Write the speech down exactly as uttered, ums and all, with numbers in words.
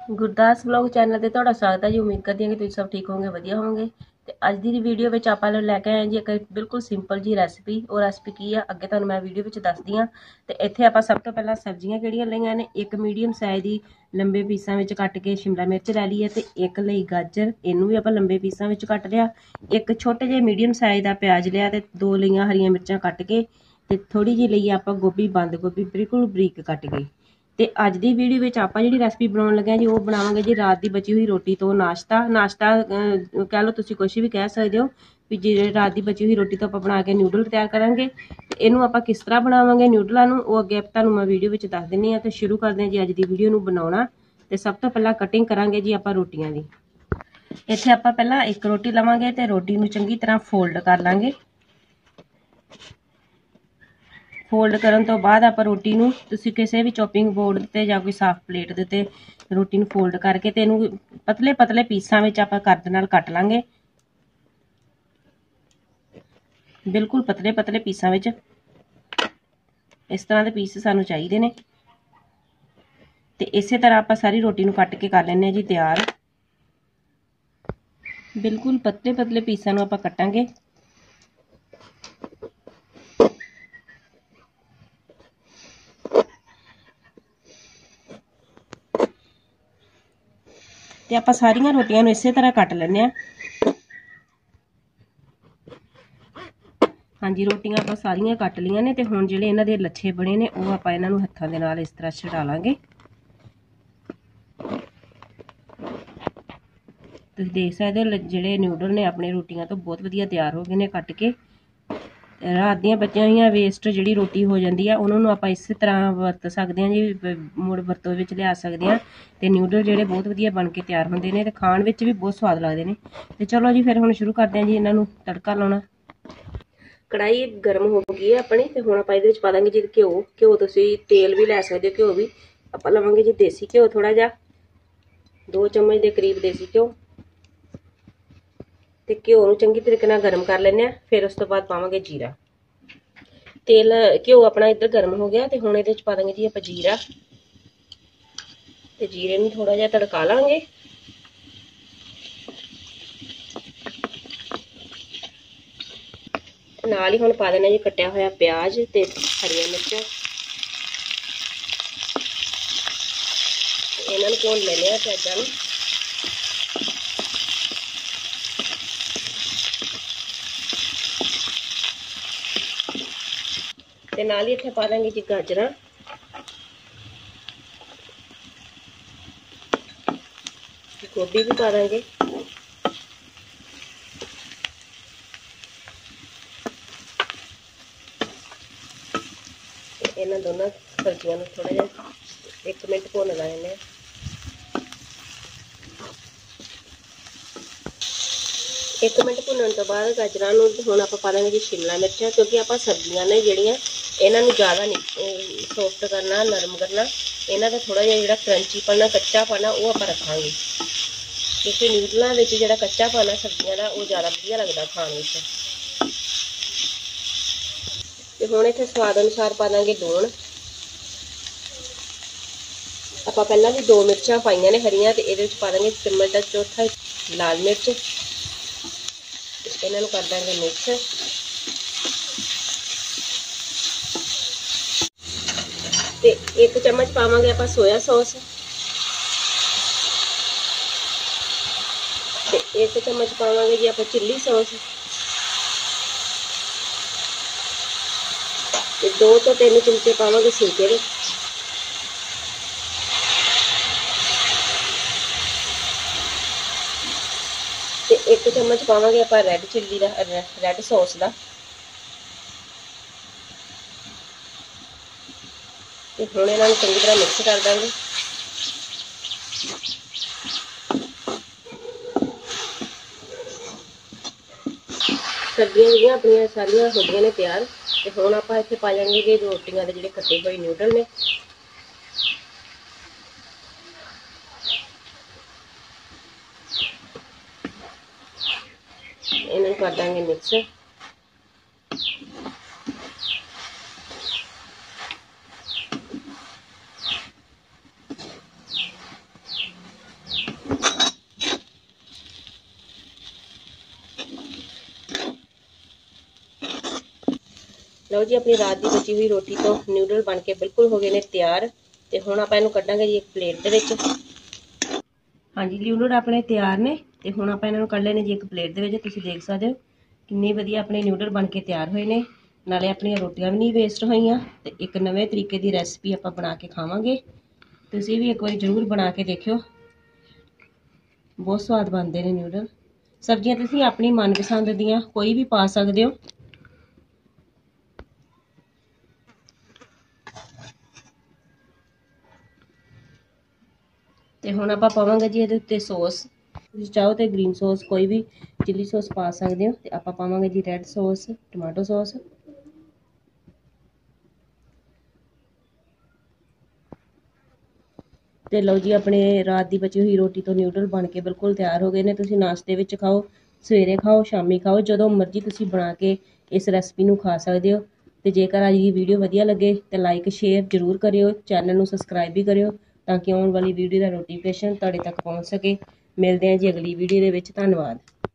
Gurdas blog channel ਤੇ ਤੁਹਾਡਾ ਸਵਾਗਤ ਹੈ ਜੀ। ਉਮੀਦ ਕਰਦੀ ਹਾਂ ਕਿ ਤੁਸੀਂ ਸਭ ਠੀਕ ਹੋਵੋਗੇ, ਵਧੀਆ ਹੋਵੋਗੇ। ਤੇ ਅੱਜ ਦੀ ਵੀਡੀਓ ਵਿੱਚ ਆਪਾਂ ਲੈ ਕੇ ਆਏ ਜੀ ਇੱਕ ਬਿਲਕੁਲ ਸਿੰਪਲ ਜੀ ਰੈਸਪੀ। ਉਹ ਰੈਸਪੀ ਕੀ ਆ ਅੱਗੇ ਤੁਹਾਨੂੰ ਮੈਂ ਵੀਡੀਓ ਵਿੱਚ ਦੱਸਦੀ ਹਾਂ। ਤੇ ਇੱਥੇ ਆਪਾਂ ਸਭ ਤੋਂ ਪਹਿਲਾਂ ਸਬਜ਼ੀਆਂ ਕਿਹੜੀਆਂ ਲਈਆਂ ਨੇ, ਇੱਕ ਮੀਡੀਅਮ ਸਾਈਜ਼ ਦੀ ਲੰਬੇ ਪੀਸਾਂ ਵਿੱਚ ਕੱਟ ਕੇ ਸ਼ਿਮਲਾ ਮਿਰਚ ਲੈ ਲਈ ਹੈ, ਤੇ ਇੱਕ ਲਈ ਗਾਜਰ, ਇਹਨੂੰ ਵੀ ਆਪਾਂ ਲੰਬੇ ਪੀਸਾਂ ਵਿੱਚ ਕੱਟ ਲਿਆ। ਇੱਕ ਛੋਟੇ ਜਿਹੇ ਮੀਡੀਅਮ ਸਾਈਜ਼ ਦਾ ਪਿਆਜ਼ ਲਿਆ, ਤੇ ਦੋ ਲਈਆਂ ਹਰੀਆਂ ਮਿਰਚਾਂ ਕੱਟ ਕੇ, ਤੇ ਥੋੜੀ ਜਿਹੀ ਲਈ ਆਪਾਂ ਗੋਭੀ, ਬੰਦ ਗੋਭੀ ਬਿਲਕੁਲ ਬਰੀਕ ਕੱਟ ਕੇ। ਤੇ ਅੱਜ ਦੀ ਵੀਡੀਓ ਵਿੱਚ ਆਪਾਂ ਜਿਹੜੀ ਰੈਸਪੀ ਬਣਾਉਣ ਲੱਗੇ ਹਾਂ ਜੀ, ਉਹ ਬਣਾਵਾਂਗੇ ਜੀ ਰਾਤ ਦੀ ਬਚੀ ਹੋਈ ਰੋਟੀ ਤੋਂ ਨਾਸ਼ਤਾ। ਨਾਸ਼ਤਾ ਕਹਿ ਲਓ, ਤੁਸੀਂ ਕੁਛ ਵੀ ਕਹਿ ਸਕਦੇ ਹੋ ਵੀ ਜਿਹੜੇ ਰਾਤ ਦੀ ਬਚੀ ਹੋਈ ਰੋਟੀ ਤੋਂ ਆਪਾਂ ਬਣਾ ਕੇ ਨਿਊਡਲ ਤਿਆਰ ਕਰਾਂਗੇ। ਤੇ ਇਹਨੂੰ ਆਪਾਂ ਕਿਸ ਤਰ੍ਹਾਂ ਬਣਾਵਾਂਗੇ ਨਿਊਡਲਾਂ ਨੂੰ, ਉਹ ਅੱਗੇ ਤੁਹਾਨੂੰ ਮੈਂ ਵੀਡੀਓ ਵਿੱਚ ਦੱਸ ਦਿੰਦੀ ਹਾਂ। ਤੇ ਸ਼ੁਰੂ ਕਰਦੇ ਹਾਂ ਜੀ ਅੱਜ ਦੀ ਵੀਡੀਓ ਨੂੰ ਬਣਾਉਣਾ। ਤੇ ਸਭ ਤੋਂ ਪਹਿਲਾਂ ਕਟਿੰਗ ਕਰਾਂਗੇ ਜੀ ਆਪਾਂ ਰੋਟੀਆਂ ਦੀ। ਇੱਥੇ ਆਪਾਂ ਪਹਿਲਾਂ ਇੱਕ ਰੋਟੀ ਲਵਾਂਗੇ ਤੇ ਰੋਟੀ ਨੂੰ ਚੰਗੀ ਤਰ੍ਹਾਂ ਫੋਲਡ ਕਰ ਲਾਂਗੇ। ਫੋਲਡ ਕਰਨ ਤੋਂ ਬਾਅਦ ਆਪਾਂ ਰੋਟੀ ਨੂੰ ਤੁਸੀਂ ਕਿਸੇ ਵੀ ਚੋਪਿੰਗ ਬੋਰਡ ਤੇ ਜਾਂ ਕੋਈ ਸਾਫ਼ ਪਲੇਟ ਦੇ ਉੱਤੇ ਰੋਟੀ ਨੂੰ ਫੋਲਡ ਕਰਕੇ ਤੇ ਇਹਨੂੰ ਪਤਲੇ ਪਤਲੇ ਪੀਸਾਂ ਵਿੱਚ ਆਪਾਂ ਕਰਦ ਨਾਲ ਕੱਟ ਲਾਂਗੇ। ਬਿਲਕੁਲ ਪਤਲੇ ਪਤਲੇ ਪੀਸਾਂ ਵਿੱਚ, ਇਸ ਤਰ੍ਹਾਂ ਦੇ ਪੀਸ ਸਾਨੂੰ ਚਾਹੀਦੇ ਨੇ। ਤੇ ਇਸੇ ਤਰ੍ਹਾਂ ਆਪਾਂ ਸਾਰੀ ਰੋਟੀ ਨੂੰ ਕੱਟ ਕੇ ਕਰ ਲੈਂਦੇ ਹਾਂ ਜੀ ਤਿਆਰ। ਬਿਲਕੁਲ ਪਤਲੇ ਪਤਲੇ ਪੀਸਾਂ ਨੂੰ ਆਪਾਂ ਕੱਟਾਂਗੇ। ਤੇ ਆਪਾਂ ਸਾਰੀਆਂ ਰੋਟੀਆਂ ਨੂੰ ਇਸੇ ਤਰ੍ਹਾਂ ਕੱਟ ਲੈਂਦੇ ਹਾਂ। ਹਾਂਜੀ, ਰੋਟੀਆਂ ਆਪਾਂ ਸਾਰੀਆਂ ਕੱਟ ਲਈਆਂ ਨੇ। ਤੇ ਹੁਣ ਜਿਹੜੇ ਇਹਨਾਂ ਦੇ ਲੱਛੇ ਬਣੇ ਨੇ, ਉਹ ਆਪਾਂ ਇਹਨਾਂ ਨੂੰ ਹੱਥਾਂ ਦੇ ਨਾਲ ਇਸ ਤਰ੍ਹਾਂ ਛਡਾ ਲਾਂਗੇ। ਤੁਸੀਂ ਦੇਖ ਸਕਦੇ ਹੋ ਜਿਹੜੇ ਨਿਊਡਲ ਨੇ ਆਪਣੇ ਰੋਟੀਆਂ ਤੋਂ ਬਹੁਤ ਵਧੀਆ ਤਿਆਰ ਹੋ ਗਏ ਨੇ ਕੱਟ ਕੇ। ਰਾਤ ਦੀਆਂ ਬਚੀਆਂ ਹੋਈਆਂ ਵੇਸਟ ਜਿਹੜੀ ਰੋਟੀ ਹੋ ਜਾਂਦੀ ਆ, ਉਹਨਾਂ ਨੂੰ ਆਪਾਂ ਇਸੇ ਤਰ੍ਹਾਂ ਵਰਤ ਸਕਦੇ ਹਾਂ ਜੀ, ਮੁੜ ਵਰਤੋਂ ਵਿੱਚ ਲਿਆ ਸਕਦੇ ਹਾਂ। ਤੇ ਨਿਊਡਲ ਜਿਹੜੇ ਬਹੁਤ ਵਧੀਆ ਬਣ ਕੇ ਤਿਆਰ ਹੁੰਦੇ ਨੇ ਤੇ ਖਾਣ ਵਿੱਚ ਵੀ ਬਹੁਤ ਸਵਾਦ ਲੱਗਦੇ ਨੇ। ਤੇ ਚਲੋ ਜੀ ਫਿਰ ਹੁਣ ਸ਼ੁਰੂ ਕਰਦੇ ਹਾਂ ਜੀ ਇਹਨਾਂ ਨੂੰ ਤੜਕਾ ਲਾਉਣਾ। ਕੜਾਈ ਗਰਮ ਹੋ ਗਈ ਹੈ ਆਪਣੀ, ਤੇ ਹੁਣ ਆਪਾਂ ਇਹਦੇ ਵਿੱਚ ਪਾ ਦਾਂਗੇ ਜੀ ਘਿਓ। ਘਿਓ ਤੁਸੀਂ ਤੇਲ ਵੀ ਲੈ ਸਕਦੇ ਹੋ, ਘਿਓ ਵੀ। ਆਪਾਂ ਲਵਾਂਗੇ ਜੀ ਦੇਸੀ ਘਿਓ ਥੋੜਾ ਜਿਹਾ, ਦੋ ਚਮਚ ਦੇ ਕਰੀਬ ਦੇਸੀ ਘਿਓ। ਤੇ ਘਿਓ ਨੂੰ ਚੰਗੀ ਤਰੀਕੇ ਨਾਲ ਗਰਮ ਕਰ ਲੈਂਦੇ ਆ। ਫਿਰ ਉਸ ਤੋਂ ਬਾਅਦ ਪਾਵਾਂਗੇ ਜੀਰਾ। ਤੇਲ ਘਿਓ ਆਪਣਾ ਇੱਧਰ ਗਰਮ ਹੋ ਗਿਆ, ਤੇ ਹੁਣ ਇਹਦੇ ਵਿੱਚ ਪਾ ਦਾਂਗੇ ਜੀ ਆਪਾਂ ਜੀਰਾ। ਤੇ ਜੀਰੇ ਨੂੰ ਥੋੜਾ ਜਿਹਾ ਤੜਕਾ ਲਾਂਗੇ। ਨਾਲ ਹੀ ਹੁਣ ਪਾ ਦੇਣਾ ਜੀ ਕੱਟਿਆ ਹੋਇਆ ਪਿਆਜ਼ ਤੇ ਹਰੀਆਂ ਮਿਰਚਾਂ। ਇਹਨਾਂ ਨੂੰ ਭੁੰਨ ਲੈਣੇ ਆ ਪਿਆਜ਼ਾਂ ਨੂੰ। ਤੇ ਨਾਲ ਹੀ ਇੱਥੇ ਪਾ ਦਾਂਗੇ ਜੀ ਗਾਜਰਾਂ। ਗੋਭੀ ਵੀ ਪਾ ਦਾਂਗੇ। ਇਹਨਾਂ ਦੋਨਾਂ ਸਬਜ਼ੀਆਂ ਨੂੰ ਥੋੜਾ ਜਿਹਾ ਇੱਕ ਮਿੰਟ ਭੁੰਨ ਲੈਣੇ ਆ। ਇੱਕ ਮਿੰਟ ਭੁੰਨਣ ਤੋਂ ਬਾਅਦ ਗਾਜਰਾਂ ਨੂੰ ਹੁਣ ਆਪਾਂ ਪਾ ਦਾਂਗੇ ਜੀ ਸ਼ਿਮਲਾ ਮਿਰਚਾਂ, ਕਿਉਂਕਿ ਆਪਾਂ ਸਬਜ਼ੀਆਂ ਨੇ ਜਿਹੜੀਆਂ ਇਹਨਾਂ ਨੂੰ ਜ਼ਿਆਦਾ ਨਹੀਂ ਸੌਫਟ ਕਰਨਾ, ਨਰਮ ਕਰਨਾ। ਇਹਨਾਂ ਦਾ ਥੋੜਾ ਜਿਹਾ ਜਿਹੜਾ ਕਰੰਚੀਪਨ, ਕੱਚਾਪਨ ਉਹ ਆਪਾਂ ਰੱਖਾਂਗੇ, ਕਿਉਂਕਿ ਨਿਊਡਲਾਂ ਵਿੱਚ ਜਿਹੜਾ ਕੱਚਾਪਨ ਆ ਸਬਜ਼ੀਆਂ ਦਾ, ਉਹ ਜ਼ਿਆਦਾ ਵਧੀਆ ਲੱਗਦਾ ਖਾਣ ਵਿੱਚ। ਤੇ ਹੁਣ ਇੱਥੇ ਸਵਾਦ ਅਨੁਸਾਰ ਪਾ ਦਾਂਗੇ ਲੂਣ। ਆਪਾਂ ਪਹਿਲਾਂ ਵੀ ਦੋ ਮਿਰਚਾਂ ਪਾਈਆਂ ਨੇ ਹਰੀਆਂ, ਤੇ ਇਹਦੇ ਵਿੱਚ ਪਾ ਦਾਂਗੇ ਚਮਚ ਦਾ ਚੌਥਾ ਲਾਲ ਮਿਰਚ। ਇਹਨਾਂ ਨੂੰ ਕਰ ਦਾਂਗੇ ਮਿਕਸ। ਤੇ ਇੱਕ ਚਮਚ ਪਾਵਾਂਗੇ ਆਪਾਂ ਸੋਇਆ ਸੌਸ, ਤੇ ਇੱਕ ਚਮਚ ਪਾਵਾਂਗੇ ਜੀ ਆਪਾਂ ਚਿੱਲੀ ਸੌਸ, ਤੇ ਦੋ ਤੋਂ ਤਿੰਨ ਚਮਚੇ ਪਾਵਾਂਗੇ ਸਿਰਕੇ ਦੇ। ਤੇ ਇੱਕ ਚਮਚ ਪਾਵਾਂਗੇ ਆਪਾਂ ਰੈੱਡ ਚਿੱਲੀ ਦਾ, ਰੈੱਡ ਸੌਸ ਦਾ। ਤੇ ਹੁਣ ਇਹਨਾਂ ਨੂੰ ਚੰਗੀ ਤਰ੍ਹਾਂ ਮਿਕਸ ਕਰ ਦਾਂਗੇ। ਸਬਜ਼ੀਆਂ ਜਿਹੜੀਆਂ ਆਪਣੀਆਂ ਸਾਰੀਆਂ ਹੋ ਗਈਆਂ ਨੇ ਤਿਆਰ। ਤੇ ਹੁਣ ਆਪਾਂ ਇੱਥੇ ਪਾ ਜਾਵਾਂਗੇ ਜੀ ਰੋਟੀਆਂ ਦੇ ਜਿਹੜੇ ਕੱਟੇ ਹੋਏ ਨਿਊਡਲ ਨੇ। ਇਹਨਾਂ ਨੂੰ ਕਰ ਦਾਂਗੇ ਮਿਕਸ। ਲਓ ਜੀ ਆਪਣੀ ਰਾਤ ਦੀ ਬਚੀ ਹੋਈ ਰੋਟੀ ਤੋਂ ਨਿਊਡਲ ਬਣ ਕੇ ਬਿਲਕੁਲ ਹੋ ਗਏ ਨੇ ਤਿਆਰ। ਤੇ ਹੁਣ ਆਪਾਂ ਇਹਨੂੰ ਕੱਢਾਂਗੇ ਜੀ ਇੱਕ ਪਲੇਟ ਦੇ ਵਿੱਚ। ਹਾਂਜੀ ਨਿਊਡਲ ਆਪਣੇ ਤਿਆਰ ਨੇ ਤੇ ਹੁਣ ਆਪਾਂ ਇਹਨਾਂ ਨੂੰ ਕੱਢ ਲੈਣੇ ਜੀ ਇੱਕ ਪਲੇਟ ਦੇ ਵਿੱਚ। ਤੁਸੀਂ ਦੇਖ ਸਕਦੇ ਹੋ ਕਿੰਨੇ ਵਧੀਆ ਆਪਣੇ ਨਿਊਡਲ ਬਣ ਕੇ ਤਿਆਰ ਹੋਏ ਨੇ, ਨਾਲੇ ਆਪਣੀਆਂ ਰੋਟੀਆਂ ਵੀ ਨਹੀਂ ਵੇਸਟ ਹੋਈਆਂ ਤੇ ਇੱਕ ਨਵੇਂ ਤਰੀਕੇ ਦੀ ਰੈਸਪੀ ਆਪਾਂ ਬਣਾ ਕੇ ਖਾਵਾਂਗੇ। ਤੁਸੀਂ ਵੀ ਇੱਕ ਵਾਰੀ ਜ਼ਰੂਰ ਬਣਾ ਕੇ ਦੇਖਿਓ, ਬਹੁਤ ਸਵਾਦ ਬਣਦੇ ਨੇ ਨਿਊਡਲ। ਸਬਜ਼ੀਆਂ ਤੁਸੀਂ ਆਪਣੀ ਮਨਪਸੰਦ ਦੀਆਂ ਕੋਈ ਵੀ ਪਾ ਸਕਦੇ ਹੋ। ਤੇ ਹੁਣ ਆਪਾਂ ਪਾਵਾਂਗੇ ਜੀ ਇਹਦੇ ਉੱਤੇ ਸੌਸ। ਤੁਸੀਂ ਚਾਹੋ ਤੇ ਗ੍ਰੀਨ ਸੌਸ ਕੋਈ ਵੀ ਚਿੱਲੀ ਸੌਸ ਪਾ ਸਕਦੇ ਹੋ। ਤੇ ਆਪਾਂ ਪਾਵਾਂਗੇ ਜੀ ਰੈੱਡ ਸੌਸ, ਟਮਾਟੋ ਸੌਸ। ਤੇ ਲਓ ਜੀ ਆਪਣੇ ਰਾਤ ਦੀ ਬਚੀ ਹੋਈ ਰੋਟੀ ਤੋਂ ਨਿਊਡਲ ਬਣ ਕੇ ਬਿਲਕੁਲ ਤਿਆਰ ਹੋ ਗਏ ਨੇ। ਤੁਸੀਂ ਨਾਸ਼ਤੇ ਵਿੱਚ ਖਾਓ, ਸਵੇਰੇ ਖਾਓ, ਸ਼ਾਮੀ ਖਾਓ, ਜਦੋਂ ਮਰਜ਼ੀ ਤੁਸੀਂ ਬਣਾ ਕੇ ਇਸ ਰੈਸਪੀ ਨੂੰ ਖਾ ਸਕਦੇ ਹੋ। ਤੇ ਜੇਕਰ ਅੱਜ ਦੀ ਵੀਡੀਓ ਵਧੀਆ ਲੱਗੇ ਤੇ ਲਾਈਕ ਸ਼ੇਅਰ ਜ਼ਰੂਰ ਕਰਿਓ, ਚੈਨਲ ਨੂੰ ਸਬਸਕ੍ਰਾਈਬ ਵੀ ਕਰਿਓ ਤਾਂ ਕਿ ਆਉਣ ਵਾਲੀ ਵੀਡੀਓ ਦਾ ਨੋਟੀਫਿਕੇਸ਼ਨ ਤੁਹਾਡੇ ਤੱਕ ਪਹੁੰਚ ਸਕੇ। ਮਿਲਦੇ ਹਾਂ ਜੀ ਅਗਲੀ ਵੀਡੀਓ ਦੇ ਵਿੱਚ। ਧੰਨਵਾਦ।